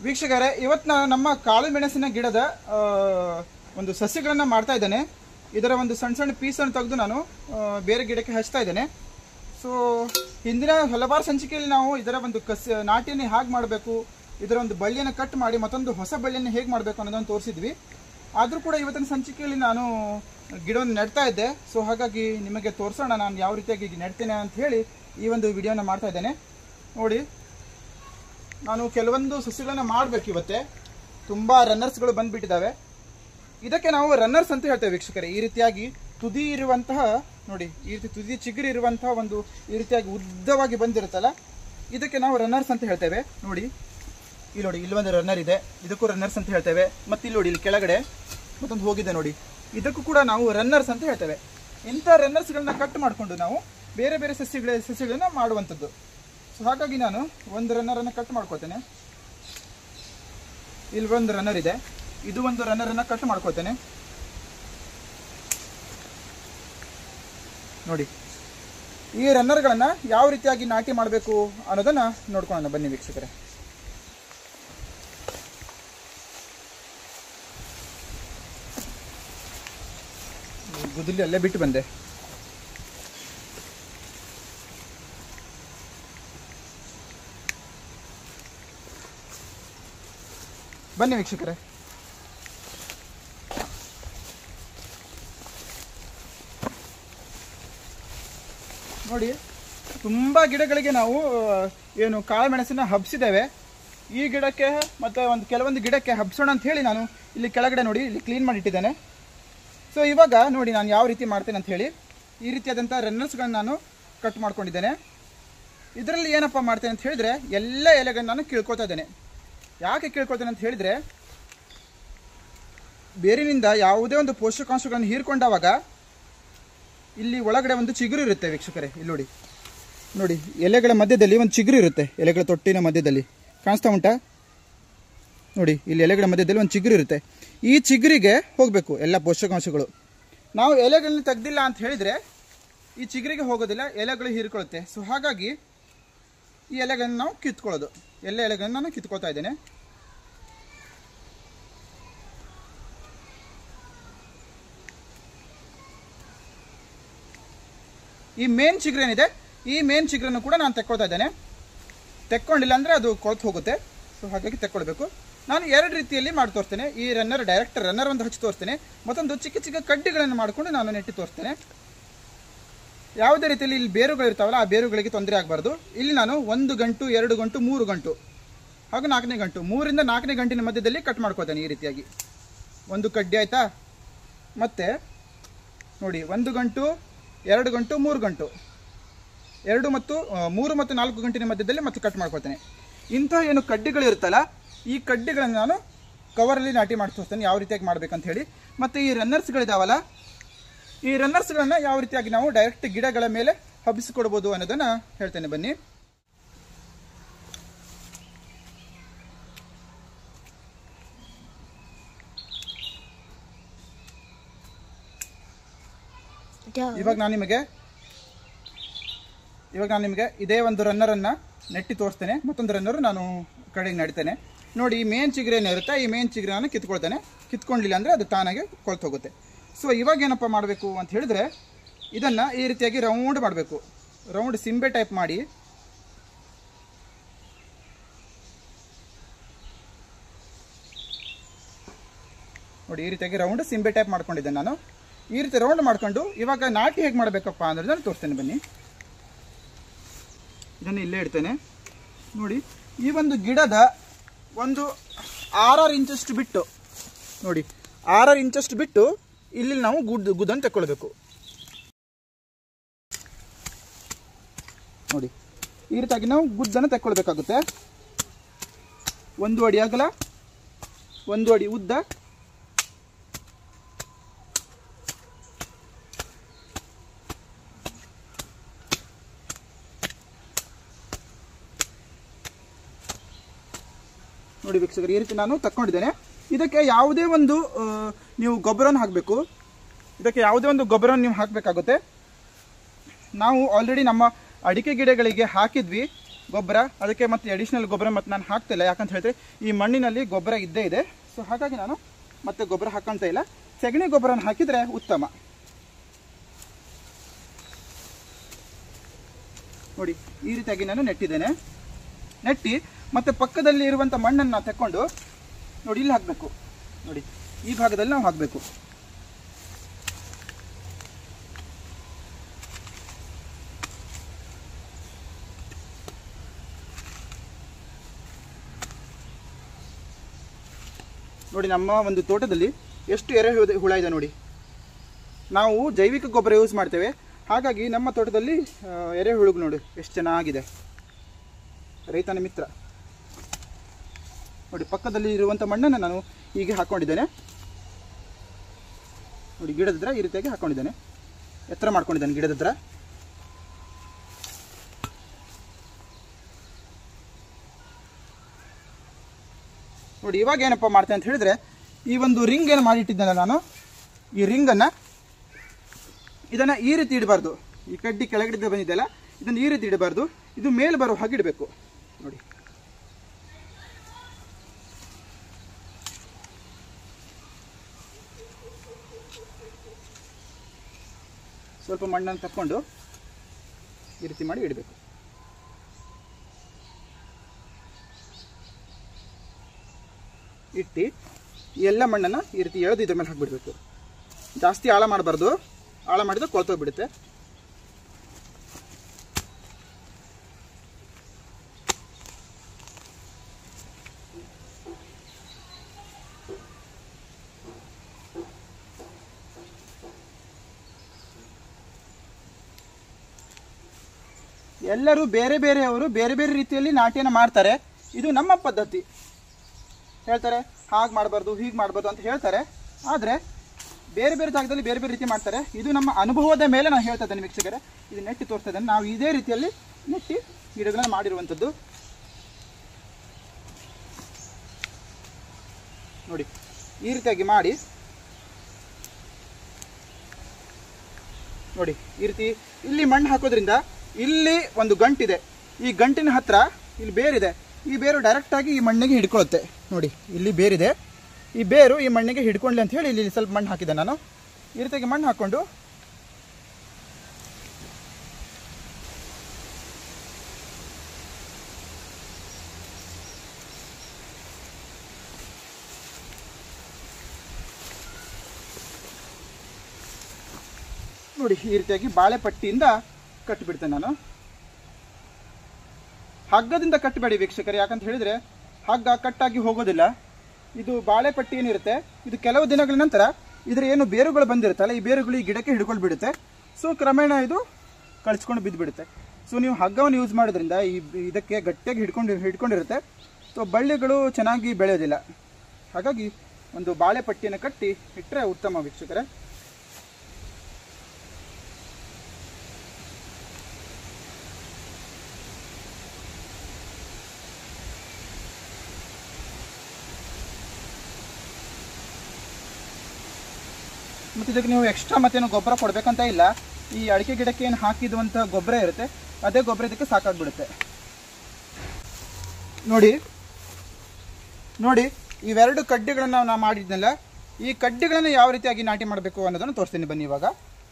ವೀಕ್ಷಕರೇ, ಇವತ್ತು ನಾನು ನಮ್ಮ ಕಾಳು ಮೆಣಸಿನ ಗಿಡದ ಒಂದು ಸಸ್ಯಗಳನ್ನು ಮಾಡ್ತಾ ಇದ್ದೇನೆ. ಇದರ ಒಂದು ಸಣ್ಣ ಸಣ್ಣ ಪೀಸನ್ನು ತೆಗೆದು ನಾನು ಬೇರೆ ಗಿಡಕ್ಕೆ ಹಚ್ತಾ ಇದ್ದೇನೆ. ಸೊ ಹಿಂದಿನ ಹಲವಾರು ಸಂಚಿಕೆಯಲ್ಲಿ ನಾವು ಇದರ ಒಂದು ನಾಟಿಯನ್ನು ಹೇಗೆ ಮಾಡಬೇಕು, ಇದರ ಒಂದು ಬಳ್ಳಿಯನ್ನು ಕಟ್ ಮಾಡಿ ಮತ್ತೊಂದು ಹೊಸ ಬಳ್ಳಿಯನ್ನು ಹೇಗೆ ಮಾಡಬೇಕು ಅನ್ನೋದನ್ನು ತೋರಿಸಿದ್ವಿ. ಆದರೂ ಕೂಡ ಇವತ್ತಿನ ಸಂಚಿಕೆಯಲ್ಲಿ ನಾನು ಗಿಡವನ್ನು ನೆಡ್ತಾ ಇದ್ದೆ. ಸೊ ಹಾಗಾಗಿ ನಿಮಗೆ ತೋರಿಸೋಣ ನಾನು ಯಾವ ರೀತಿಯಾಗಿ ನೆಡ್ತೇನೆ ಅಂತ ಹೇಳಿ ಈ ಒಂದು ವಿಡಿಯೋನ ಮಾಡ್ತಾ ಇದ್ದೇನೆ. ನೋಡಿ, ನಾನು ಕೆಲವೊಂದು ಸಸ್ಯಗಳನ್ನು ಮಾಡಬೇಕು. ಇವತ್ತೇ ತುಂಬ ರನ್ನರ್ಸ್ಗಳು ಬಂದುಬಿಟ್ಟಿದ್ದಾವೆ. ಇದಕ್ಕೆ ನಾವು ರನ್ನರ್ಸ್ ಅಂತ ಹೇಳ್ತೇವೆ ವೀಕ್ಷಕರೇ. ಈ ರೀತಿಯಾಗಿ ತುದಿ ಇರುವಂತಹ, ನೋಡಿ ಈ ರೀತಿ ತುದಿ ಚಿಗುರಿ ಇರುವಂತಹ ಒಂದು ಈ ರೀತಿಯಾಗಿ ಉದ್ದವಾಗಿ ಬಂದಿರುತ್ತಲ್ಲ, ಇದಕ್ಕೆ ನಾವು ರನ್ನರ್ಸ್ ಅಂತ ಹೇಳ್ತೇವೆ. ನೋಡಿ ಇಲ್ಲಿ ನೋಡಿ, ಇಲ್ಲಿ ಒಂದು ರನ್ನರ್ ಇದೆ, ಇದಕ್ಕೂ ರನ್ನರ್ಸ್ ಅಂತ ಹೇಳ್ತೇವೆ. ಮತ್ತು ಇಲ್ಲಿ ನೋಡಿ, ಇಲ್ಲಿ ಕೆಳಗಡೆ ಮತ್ತೊಂದು ಹೋಗಿದೆ ನೋಡಿ, ಇದಕ್ಕೂ ಕೂಡ ನಾವು ರನ್ನರ್ಸ್ ಅಂತ ಹೇಳ್ತೇವೆ. ಇಂಥ ರನ್ನರ್ಸ್ಗಳನ್ನ ಕಟ್ ಮಾಡಿಕೊಂಡು ನಾವು ಬೇರೆ ಬೇರೆ ಸಸ್ಯಗಳನ್ನ ಮಾಡುವಂಥದ್ದು. ಸೊ ಹಾಗಾಗಿ ನಾನು ಒಂದು ರನ್ನರನ್ನು ಕಟ್ ಮಾಡ್ಕೋತೇನೆ. ಇಲ್ಲಿ ಒಂದು ರನ್ನರ್ ಇದೆ, ಇದು ಒಂದು ರನ್ನರನ್ನು ಕಟ್ ಮಾಡ್ಕೋತೇನೆ. ನೋಡಿ, ಈ ರನ್ನರ್ಗಳನ್ನು ಯಾವ ರೀತಿಯಾಗಿ ನಾಟಿ ಮಾಡಬೇಕು ಅನ್ನೋದನ್ನು ನೋಡ್ಕೊಳ್ಳೋಣ ಬನ್ನಿ ವೀಕ್ಷಕರೇ. ಗುದ್ದಲಿ ಅಲ್ಲೇ ಬಿಟ್ಟು ಬಂದೆ. ಬನ್ನಿ ವೀಕ್ಷಕರೇ, ನೋಡಿ ತುಂಬ ಗಿಡಗಳಿಗೆ ನಾವು ಏನು ಕಾಳುಮೆಣಸನ್ನ ಹಬ್ಸಿದ್ದೇವೆ. ಈ ಗಿಡಕ್ಕೆ ಮತ್ತು ಕೆಲವೊಂದು ಗಿಡಕ್ಕೆ ಹಬ್ಸೋಣ ಅಂತ ಹೇಳಿ ನಾನು ಇಲ್ಲಿ ಕೆಳಗಡೆ ನೋಡಿ ಇಲ್ಲಿ ಕ್ಲೀನ್ ಮಾಡಿಟ್ಟಿದ್ದೇನೆ. ಸೊ ಇವಾಗ ನೋಡಿ ನಾನು ಯಾವ ರೀತಿ ಮಾಡ್ತೇನೆ ಅಂತ ಹೇಳಿ, ಈ ರೀತಿಯಾದಂಥ ರನ್ನರ್ಸ್ಗಳನ್ನ ನಾನು ಕಟ್ ಮಾಡ್ಕೊಂಡಿದ್ದೇನೆ. ಇದರಲ್ಲಿ ಏನಪ್ಪ ಮಾಡ್ತೇನೆ ಅಂತ ಹೇಳಿದ್ರೆ, ಎಲ್ಲ ಎಲೆಗಳನ್ನ ನಾನು ಕೀಳ್ಕೊತಾ ಇದ್ದೇನೆ. ಯಾಕೆ ಕೀಳ್ಕೊಳ್ತೇನೆ ಅಂತ ಹೇಳಿದರೆ, ಬೇರಿನಿಂದ ಯಾವುದೇ ಒಂದು ಪೋಷಕಾಂಶಗಳನ್ನು ಹೀರ್ಕೊಂಡಾಗ ಇಲ್ಲಿ ಒಳಗಡೆ ಒಂದು ಚಿಗುರು ಇರುತ್ತೆ ವೀಕ್ಷಕರೇ. ಇಲ್ಲಿ ನೋಡಿ, ನೋಡಿ ಎಲೆಗಳ ಮಧ್ಯದಲ್ಲಿ ಒಂದು ಚಿಗುರು ಇರುತ್ತೆ. ಎಲೆಗಳ ತೊಟ್ಟಿನ ಮಧ್ಯದಲ್ಲಿ ಕಾಣಿಸ್ತಾ ಉಂಟಾ? ನೋಡಿ, ಇಲ್ಲಿ ಎಲೆಗಳ ಮಧ್ಯದಲ್ಲಿ ಒಂದು ಚಿಗುರು ಇರುತ್ತೆ. ಈ ಚಿಗುರಿಗೆ ಹೋಗಬೇಕು ಎಲ್ಲ ಪೋಷಕಾಂಶಗಳು. ನಾವು ಎಲೆಗಳನ್ನ ತೆಗ್ದಿಲ್ಲ ಅಂತ ಹೇಳಿದರೆ ಈ ಚಿಗುರಿಗೆ ಹೋಗೋದಿಲ್ಲ, ಎಲೆಗಳು ಹೀರ್ಕೊಳ್ಳುತ್ತೆ. ಸೊ ಹಾಗಾಗಿ ಈ ಎಲೆಗಳನ್ನು ನಾವು ಕಿತ್ಕೊಳ್ಳೋದು. ಎಲ್ಲ ಎಲೆಗಳನ್ನು ನಾನು ಕಿತ್ಕೊಳ್ತಾ ಇದ್ದೇನೆ. ಈ ಮೇನ್ ಚಿಗುರೇನಿದೆ, ಈ ಮೇನ್ ಚಿಗುರನ್ನು ಕೂಡ ನಾನು ತೆಕ್ಕೊಳ್ತಾ ಇದ್ದೇನೆ. ತೆಕ್ಕೊಂಡಿಲ್ಲ ಅಂದರೆ ಅದು ಕೊಳ್ತು ಹೋಗುತ್ತೆ. ಸೊ ಹಾಗಾಗಿ ತೆಕ್ಕೊಳ್ಬೇಕು. ನಾನು ಎರಡು ರೀತಿಯಲ್ಲಿ ಮಾಡಿ ತೋರಿಸ್ತೇನೆ. ಈ ರನ್ನರ್ ಡೈರೆಕ್ಟ್ ರನ್ನರ್ ಒಂದು ಹಚ್ಚಿ ತೋರಿಸ್ತೇನೆ, ಮತ್ತೊಂದು ಚಿಕ್ಕ ಚಿಕ್ಕ ಕಡ್ಡಿಗಳನ್ನು ಮಾಡಿಕೊಂಡು ನಾನು ನೆಟ್ಟಿ ತೋರಿಸ್ತೇನೆ. ಯಾವುದೇ ರೀತಿಯಲ್ಲಿ ಇಲ್ಲಿ ಬೇರುಗಳು ಇರ್ತಾವಲ್ಲ, ಆ ಬೇರುಗಳಿಗೆ ತೊಂದರೆ ಆಗಬಾರ್ದು. ಇಲ್ಲಿ ನಾನು 1 ಗಂಟು 2 ಗಂಟು 3 ಗಂಟು ಹಾಗೂ 4ನೇ ಗಂಟು, 3 ರಿಂದ 4ನೇ ಗಂಟಿನ ಮಧ್ಯದಲ್ಲಿ ಕಟ್ ಮಾಡ್ಕೋತೇನೆ. ಈ ರೀತಿಯಾಗಿ ಒಂದು ಕಡ್ಡಿ ಆಯಿತಾ. ಮತ್ತು ನೋಡಿ, 1 ಗಂಟು 2 ಗಂಟು 3 ಗಂಟು, 2 ಮತ್ತು 3 ಮತ್ತು 4 ಗಂಟಿನ ಮಧ್ಯದಲ್ಲಿ ಮತ್ತೆ ಕಟ್ ಮಾಡ್ಕೋತೇನೆ. ಇಂಥ ಏನು ಕಡ್ಡಿಗಳು ಇರುತ್ತಲ್ಲ, ಈ ಕಡ್ಡಿಗಳನ್ನು ನಾನು ಕವರಲ್ಲಿ ನಾಟಿ ಮಾಡಿ ತೋರಿಸ್ತೇನೆ ಯಾವ ರೀತಿಯಾಗಿ ಮಾಡ್ಬೇಕಂತ ಹೇಳಿ. ಮತ್ತು ಈ ರನ್ನರ್ಸ್ಗಳಿದಾವಲ್ಲ, ಈ ರನ್ನರ್ಸ್ಗಳನ್ನ ಯಾವ ರೀತಿಯಾಗಿ ನಾವು ಡೈರೆಕ್ಟ್ ಗಿಡಗಳ ಮೇಲೆ ಹಬ್ಬಿಸಿಕೊಡ್ಬೋದು ಅನ್ನೋದನ್ನು ಹೇಳ್ತೇನೆ ಬನ್ನಿ. ಇವಾಗ ನಾನು ನಿಮಗೆ ಇದೇ ಒಂದು ರನ್ನರನ್ನು ನೆಟ್ಟಿ ತೋರಿಸ್ತೇನೆ. ಮತ್ತೊಂದು ರನ್ನರು ನಾನು ಕಡೆಗೆ ನಡಿತೇನೆ. ನೋಡಿ, ಈ ಮೇನ್ ಚಿಗುರೇನೇ ಇರುತ್ತೆ, ಈ ಮೇನ್ ಚಿಗುರು ನಾನು ಕಿತ್ಕೊಳ್ತೇನೆ. ಕಿತ್ಕೊಂಡಿಲ್ಲ ಅಂದರೆ ಅದು ತಾನಾಗೆ ಕೊಳ್ತು ಹೋಗುತ್ತೆ. ಸೊ ಇವಾಗ ಏನಪ್ಪ ಮಾಡಬೇಕು ಅಂತ ಹೇಳಿದ್ರೆ, ಇದನ್ನು ಈ ರೀತಿಯಾಗಿ ರೌಂಡ್ ಮಾಡಬೇಕು. ರೌಂಡ್ ಸಿಂಬೆ ಟೈಪ್ ಮಾಡಿ ನೋಡಿ, ಈ ರೀತಿಯಾಗಿ ರೌಂಡ್ ಸಿಂಬೆ ಟೈಪ್ ಮಾಡ್ಕೊಂಡಿದ್ದೇನೆ ನಾನು. ಈ ರೀತಿ ರೌಂಡ್ ಮಾಡ್ಕೊಂಡು ಇವಾಗ ನಾಟಿ ಹೇಗೆ ಮಾಡಬೇಕಪ್ಪ ಅಂದರೆ ನಾನು ತೋರಿಸ್ತೇನೆ ಬನ್ನಿ. ಇದನ್ನು ಇಲ್ಲೇ ಇಡ್ತೇನೆ. ನೋಡಿ, ಈ ಒಂದು ಗಿಡದ ಒಂದು 6 ಇಂಚಷ್ಟು ಬಿಟ್ಟು, ನೋಡಿ 6 ಇಂಚಷ್ಟು ಬಿಟ್ಟು ಇಲ್ಲಿ ನಾವು ಗುದ್ದನ್ನು ತೆಕ್ಕೊಳ್ಬೇಕು. ನೋಡಿ, ಈ ರೀತಿಯಾಗಿ ನಾವು ಗುದ್ದನ್ನು ತೆಕ್ಕೊಳ್ಬೇಕಾಗುತ್ತೆ. 1 ಅಡಿ ಅಗಲ, 1 ಅಡಿ ಉದ್ದ, ನೋಡಿ ವೀಕ್ಷಕರು, ಈ ರೀತಿ ನಾನು ತಕ್ಕೊಂಡಿದ್ದೇನೆ. ಇದಕ್ಕೆ ಯಾವುದೇ ಒಂದು ನೀವು ಗೊಬ್ಬರವನ್ನು ಹಾಕಬೇಕು. ಇದಕ್ಕೆ ಯಾವುದೇ ಒಂದು ಗೊಬ್ಬರವನ್ನು ನೀವು ಹಾಕಬೇಕಾಗುತ್ತೆ. ನಾವು ಆಲ್ರೆಡಿ ನಮ್ಮ ಅಡಿಕೆ ಗಿಡಗಳಿಗೆ ಹಾಕಿದ್ವಿ. ಗೊಬ್ಬರ, ಅದಕ್ಕೆ ಮತ್ತೆ ಅಡಿಷ್ನಲ್ ಗೊಬ್ಬರ ಮತ್ತೆ ನಾನು ಹಾಕ್ತಿಲ್ಲ. ಯಾಕಂತ ಹೇಳಿದ್ರೆ ಈ ಮಣ್ಣಿನಲ್ಲಿ ಗೊಬ್ಬರ ಇದ್ದೇ ಇದೆ. ಸೊ ಹಾಗಾಗಿ ನಾನು ಮತ್ತೆ ಗೊಬ್ಬರ ಹಾಕೋಂತ ಇಲ್ಲ. ಸಗಣಿ ಗೊಬ್ಬರನ ಹಾಕಿದರೆ ಉತ್ತಮ. ನೋಡಿ ಈ ರೀತಿಯಾಗಿ ನಾನು ನೆಟ್ಟಿದ್ದೇನೆ. ನೆಟ್ಟಿ ಮತ್ತೆ ಪಕ್ಕದಲ್ಲಿ ಇರುವಂಥ ಮಣ್ಣನ್ನು ತಕ್ಕೊಂಡು ನೋಡಿ ಇಲ್ಲಿ ಹಾಕಬೇಕು. ನೋಡಿ ಈ ಭಾಗದಲ್ಲಿ ನಾವು ಹಾಕಬೇಕು. ನೋಡಿ ನಮ್ಮ ಒಂದು ತೋಟದಲ್ಲಿ ಎಷ್ಟು ಎರೆಹುಳ ಇದೆ ನೋಡಿ. ನಾವು ಜೈವಿಕ ಗೊಬ್ಬರ ಯೂಸ್ ಮಾಡ್ತೇವೆ, ಹಾಗಾಗಿ ನಮ್ಮ ತೋಟದಲ್ಲಿ ಎರೆಹುಳುಗಳು ನೋಡಿ ಎಷ್ಟು ಚೆನ್ನಾಗಿದೆ. ರೈತನ ಮಿತ್ರ. ನೋಡಿ ಪಕ್ಕದಲ್ಲಿ ಇರುವಂಥ ಮಣ್ಣನ್ನು ನಾನು ಹೀಗೆ ಹಾಕ್ಕೊಂಡಿದ್ದೇನೆ. ನೋಡಿ ಗಿಡದ ಹತ್ರ ಈ ರೀತಿಯಾಗಿ ಹಾಕ್ಕೊಂಡಿದ್ದೇನೆ, ಎತ್ತರ ಮಾಡ್ಕೊಂಡಿದ್ದೇನೆ ಗಿಡದ ಹತ್ರ. ನೋಡಿ ಇವಾಗ ಏನಪ್ಪ ಮಾಡ್ತೇನೆ ಅಂತ ಹೇಳಿದ್ರೆ, ಈ ಒಂದು ರಿಂಗ್ ಏನು ಮಾಡಿಟ್ಟಿದ್ದೇನೆ ನಾನು, ಈ ರಿಂಗನ್ನು ಇದನ್ನು ಈ ರೀತಿ ಇಡಬಾರ್ದು. ಈ ಕಡ್ಡಿ ಕೆಳಗಡೆ ಬಂದಿದೆಯಲ್ಲ, ಇದನ್ನು ಈ ರೀತಿ ಇಡಬಾರ್ದು, ಇದು ಮೇಲೆ ಬರೋ ಹಾಗೆ ಇಡಬೇಕು. ನೋಡಿ ಸ್ವಲ್ಪ ಮಣ್ಣನ್ನು ತಕ್ಕೊಂಡು ಈ ರೀತಿ ಮಾಡಿ ಇಡಬೇಕು. ಇಟ್ಟು ಎಲ್ಲ ಮಣ್ಣನ್ನು ಈ ರೀತಿ ಎಳೆದು ಇದ್ರ ಮೇಲೆ ಹಾಕಿಬಿಡ್ಬೇಕು. ಜಾಸ್ತಿ ಆಳ ಮಾಡಬಾರ್ದು, ಆಳ ಮಾಡಿದ್ರೆ ಕೊಳ್ತೋಗ್ಬಿಡುತ್ತೆ. ಎಲ್ಲರೂ ಬೇರೆ ಬೇರೆಯವರು ಬೇರೆ ಬೇರೆ ರೀತಿಯಲ್ಲಿ ನಾಟಿಯನ್ನು ಮಾಡ್ತಾರೆ. ಇದು ನಮ್ಮ ಪದ್ಧತಿ. ಹೇಳ್ತಾರೆ ಹಾಗೆ ಮಾಡಬಾರ್ದು ಹೀಗೆ ಮಾಡಬಾರ್ದು ಅಂತ ಹೇಳ್ತಾರೆ, ಆದರೆ ಬೇರೆ ಬೇರೆ ಜಾಗದಲ್ಲಿ ಬೇರೆ ಬೇರೆ ರೀತಿ ಮಾಡ್ತಾರೆ. ಇದು ನಮ್ಮ ಅನುಭವದ ಮೇಲೆ ನಾನು ಹೇಳ್ತಾ ಇದ್ದೇನೆ ವೀಕ್ಷಕರೇ, ಇದು ನೆಟ್ಟಿ ತೋರಿಸ್ತಾ ಇದ್ದೇನೆ. ನಾವು ಇದೇ ರೀತಿಯಲ್ಲಿ ನೆಟ್ಟಿ ಗಿಡಗಳನ್ನು ಮಾಡಿರುವಂಥದ್ದು. ನೋಡಿ ಈ ರೀತಿಯಾಗಿ ಮಾಡಿ, ನೋಡಿ ಈ ರೀತಿ ಇಲ್ಲಿ ಮಣ್ಣು ಹಾಕೋದ್ರಿಂದ ಇಲ್ಲಿ ಒಂದು ಗಂಟಿದೆ, ಈ ಗಂಟಿನ ಹತ್ರ ಇಲ್ಲಿ ಬೇರಿದೆ, ಈ ಬೇರು ಡೈರೆಕ್ಟಾಗಿ ಈ ಮಣ್ಣಿಗೆ ಹಿಡ್ಕೊಳ್ಳುತ್ತೆ. ನೋಡಿ ಇಲ್ಲಿ ಬೇರಿದೆ, ಈ ಬೇರು ಈ ಮಣ್ಣಿಗೆ ಹಿಡ್ಕೊಳ್ಳಿ ಅಂತ ಹೇಳಿ ಇಲ್ಲಿ ಸ್ವಲ್ಪ ಮಣ್ಣು ಹಾಕಿದೆ ನಾನು. ಈ ರೀತಿಯಾಗಿ ಮಣ್ಣು ಹಾಕ್ಕೊಂಡು ನೋಡಿ ಈ ರೀತಿಯಾಗಿ ಬಾಳೆಪಟ್ಟಿಯಿಂದ ಕಟ್ಟಿಬಿಡ್ತೇನೆ ನಾನು. ಹಗ್ಗದಿಂದ ಕಟ್ಟಬೇಡಿ ವೀಕ್ಷಕರೇ, ಯಾಕಂತ ಹೇಳಿದರೆ ಹಗ್ಗ ಕಟ್ಟಾಗಿ ಹೋಗೋದಿಲ್ಲ. ಇದು ಬಾಳೆಪಟ್ಟಿ ಏನಿರುತ್ತೆ, ಇದು ಕೆಲವು ದಿನಗಳ ನಂತರ ಇದರ ಏನು ಬೇರುಗಳು ಬಂದಿರುತ್ತಲ್ಲ, ಈ ಬೇರುಗಳು ಈ ಗಿಡಕ್ಕೆ ಹಿಡ್ಕೊಂಡು ಬಿಡುತ್ತೆ. ಸೊ ಕ್ರಮೇಣ ಇದು ಕಳಿಸ್ಕೊಂಡು ಬಿದ್ದುಬಿಡುತ್ತೆ. ಸೊ ನೀವು ಹಗ್ಗವನ್ನು ಯೂಸ್ ಮಾಡೋದ್ರಿಂದ ಇದಕ್ಕೆ ಗಟ್ಟಿಯಾಗಿ ಹಿಡ್ಕೊಂಡಿರುತ್ತೆ. ಸೊ ಬಳ್ಳಿಗಳು ಚೆನ್ನಾಗಿ ಬೆಳೆಯೋದಿಲ್ಲ. ಹಾಗಾಗಿ ಒಂದು ಬಾಳೆಪಟ್ಟಿಯನ್ನು ಕಟ್ಟಿ ಇಟ್ಟರೆ ಉತ್ತಮ ವೀಕ್ಷಕರೇ. ಮತ್ತು ಇದಕ್ಕೆ ನೀವು ಎಕ್ಸ್ಟ್ರಾ ಮತ್ತೇನು ಗೊಬ್ಬರ ಕೊಡಬೇಕಂತ ಇಲ್ಲ. ಈ ಅಡಿಕೆ ಗಿಡಕ್ಕೆ ಏನು ಹಾಕಿರುವಂಥ ಗೊಬ್ಬರ ಇರುತ್ತೆ, ಅದೇ ಗೊಬ್ಬರ ಇದಕ್ಕೆ ಸಾಕಾಗ್ಬಿಡುತ್ತೆ. ನೋಡಿ ನೋಡಿ ಇವೆರಡು ಕಡ್ಡಿಗಳನ್ನು ನಾವು ಮಾಡಿದ್ನಲ್ಲ, ಈ ಕಡ್ಡಿಗಳನ್ನು ಯಾವ ರೀತಿಯಾಗಿ ನಾಟಿ ಮಾಡಬೇಕು ಅನ್ನೋದನ್ನು ತೋರಿಸ್ತೀನಿ ಬನ್ನಿ ಇವಾಗ.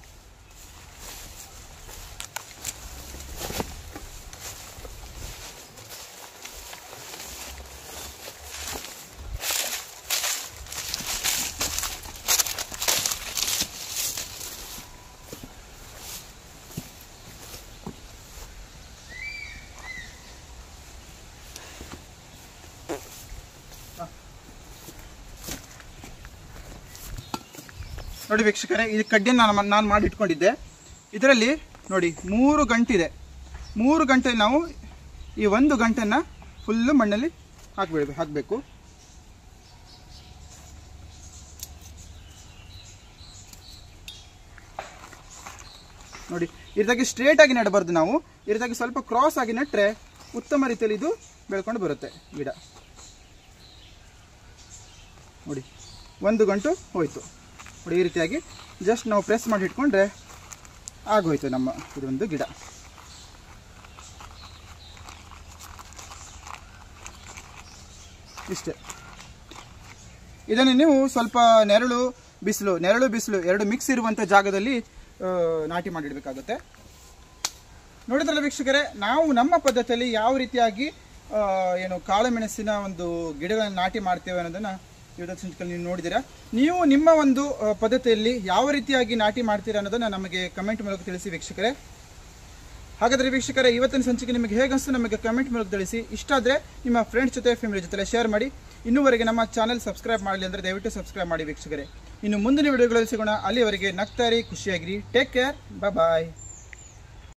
ನೋಡಿ ವೀಕ್ಷಕರೇ, ಈ ಕಡ್ಡಿಯನ್ನು ನಾನು ಮಾಡಿ ಇಟ್ಕೊಂಡಿದ್ದೆ. ಇದರಲ್ಲಿ ನೋಡಿ 3 ಗಂಟಿದೆ. 3 ಗಂಟೆ ನಾವು ಈ 1 ಗಂಟನ್ನು ಫುಲ್ಲು ಮಣ್ಣಲ್ಲಿ ಹಾಕಬೇಕು. ನೋಡಿ ಈ ರೀತಿಯಾಗಿ ಸ್ಟ್ರೇಟ್ ಆಗಿ ನೆಡಬಾರ್ದು ನಾವು, ಈ ರೀತಿಯಾಗಿ ಸ್ವಲ್ಪ ಕ್ರಾಸ್ ಆಗಿ ನೆಟ್ಟರೆ ಉತ್ತಮ ರೀತಿಯಲ್ಲಿ ಇದು ಬೆಳ್ಕೊಂಡು ಬರುತ್ತೆ ಗಿಡ. ನೋಡಿ 1 ಗಂಟು ಹೋಯಿತು. ನೋಡಿ ಈ ರೀತಿಯಾಗಿ ಜಸ್ಟ್ ನಾವು ಪ್ರೆಸ್ ಮಾಡಿ ಇಟ್ಕೊಂಡ್ರೆ ಆಗೋಯ್ತು ನಮ್ಮ ಇದೊಂದು ಗಿಡ. ಇಷ್ಟೇ. ಇದನ್ನು ನೀವು ಸ್ವಲ್ಪ ನೆರಳು ಬಿಸಿಲು ಎರಡು ಮಿಕ್ಸ್ ಇರುವಂಥ ಜಾಗದಲ್ಲಿ ನಾಟಿ ಮಾಡಿಡಬೇಕಾಗುತ್ತೆ. ನೋಡಿದ್ರಲ್ಲ ವೀಕ್ಷಕರೇ, ನಾವು ನಮ್ಮ ಪದ್ಧತಿಯಲ್ಲಿ ಯಾವ ರೀತಿಯಾಗಿ ಏನು ಕಾಳುಮೆಣಸಿನ ಒಂದು ಗಿಡಗಳನ್ನು ನಾಟಿ ಮಾಡ್ತೇವೆ ಅನ್ನೋದನ್ನು ಇವತ್ತಿನ ಸಂಚಿಕೆಯಲ್ಲಿ ನೀವು ನೋಡಿದ್ದೀರಾ. ನೀವು ನಿಮ್ಮ ಒಂದು ಪದ್ಧತಿಯಲ್ಲಿ ಯಾವ ರೀತಿಯಾಗಿ ನಾಟಿ ಮಾಡ್ತೀರಾ ಅನ್ನೋದನ್ನು ನಮಗೆ ಕಮೆಂಟ್ ಮೂಲಕ ತಿಳಿಸಿ ವೀಕ್ಷಕರೇ. ಹಾಗಾದರೆ ವೀಕ್ಷಕರೇ, ಇವತ್ತಿನ ಸಂಚಿಕೆ ನಿಮಗೆ ಹೇಗೆ ಅನಿಸ್ತು ನಮಗೆ ಕಮೆಂಟ್ ಮೂಲಕ ತಿಳಿಸಿ. ಇಷ್ಟ ಆದರೆ ನಿಮ್ಮ ಫ್ರೆಂಡ್ಸ್ ಜೊತೆ ಫ್ಯಾಮಿಲಿ ಜೊತೆ ಶೇರ್ ಮಾಡಿ. ಇನ್ನೂವರೆಗೆ ನಮ್ಮ ಚಾನೆಲ್ ಸಬ್ಸ್ಕ್ರೈಬ್ ಮಾಡಲಿ ಅಂದರೆ ದಯವಿಟ್ಟು ಸಬ್ಸ್ಕ್ರೈಬ್ ಮಾಡಿ ವೀಕ್ಷಕರೇ. ಇನ್ನು ಮುಂದಿನ ವಿಡಿಯೋಗಳಲ್ಲಿ ಸಿಗೋಣ. ಅಲ್ಲಿವರೆಗೆ ನಗ್ತಾ ಇರಿ, ಖುಷಿಯಾಗಿರಿ. ಟೇಕ್ ಕೇರ್, ಬಾಯ್.